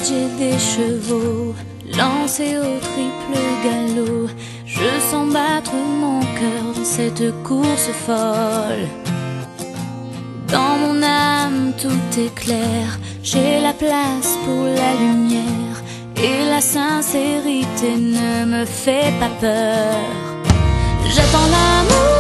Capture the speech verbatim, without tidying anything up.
tête j'ai des chevaux lancés au triple galop. Je sens battre mon cœur dans cette course folle. Dans mon âme tout est clair, j'ai la place pour la lumière, et la sincérité ne me fait pas peur. J'attends l'amour